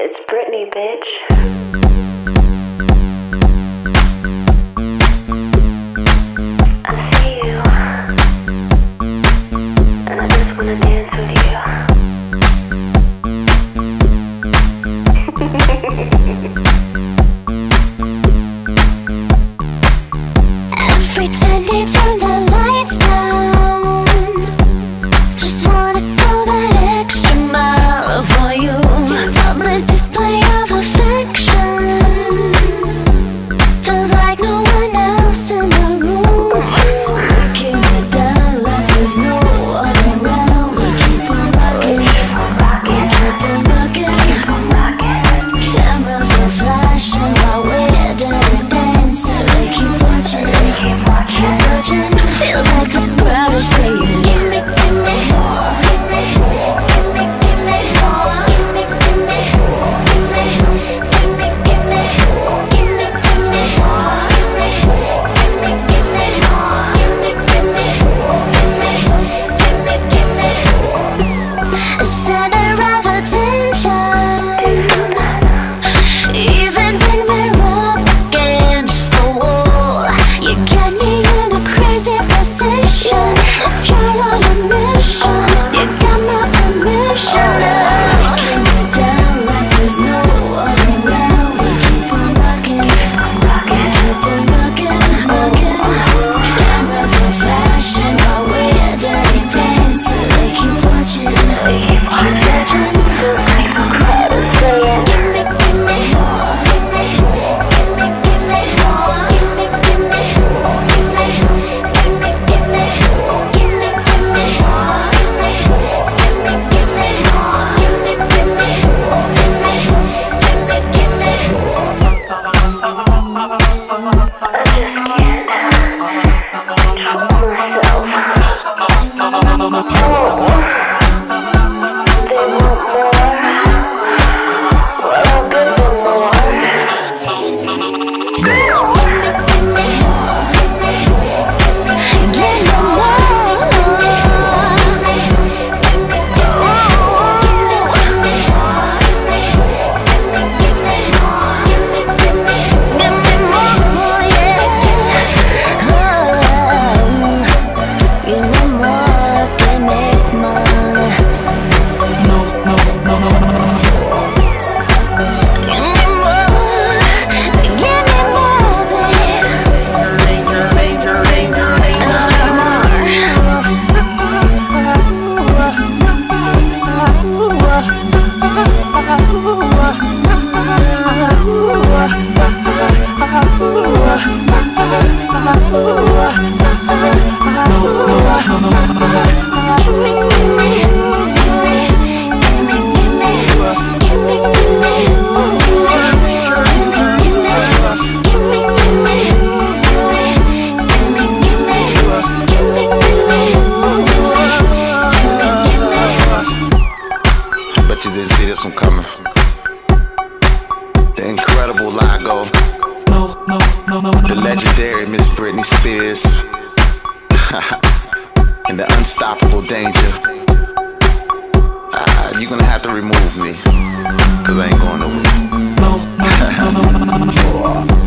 It's Britney, bitch. I see you, and I just wanna dance with you. Every time they turn the lights down, just wanna go that extra mile for you. Public display of affection feels like no one else in the room. Looking me down like there's no one around. We keep on rocking, we keep on rocking. Cameras are flashing while we're dirty dancing. We keep watching, keep watching. Feels like the crowd is saying, gimme, gimme, gimme, gimme, gimme, gimme, gimme, gimme, gimme, gimme, gimme, center of attention. Even when we're up against the wall, you got me in a crazy position. If you're on a mission, you got my permission. Breaking me down like there's no one around. We keep on rocking, keep on rocking. Cameras are flashing while we're dirty dancing. We keep watching, keep watching. Gimme, gimme, gimme, gimme, gimme, gimme, gimme, gimme, gimme, gimme, gimme, Bet you didn't see this one coming. The incredible Lago, the legendary Miss Britney Spears, and the unstoppable Danger. You're gonna have to remove me, cause I ain't going nowhere.